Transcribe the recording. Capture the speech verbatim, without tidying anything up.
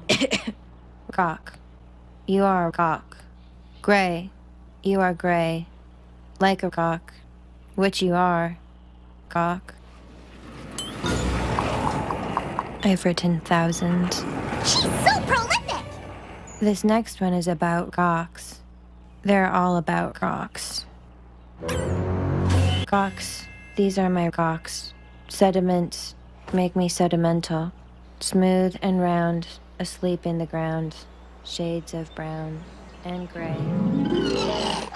Gawk. You are a gawk. Gray. You are gray. Like a gawk. Which you are. Gawk. I've written thousands. She's so prolific! This next one is about gawks. They're all about gawks. Gawks. These are my gawks. Sediments make me sedimental. Smooth and round, asleep in the ground. Shades of brown and gray.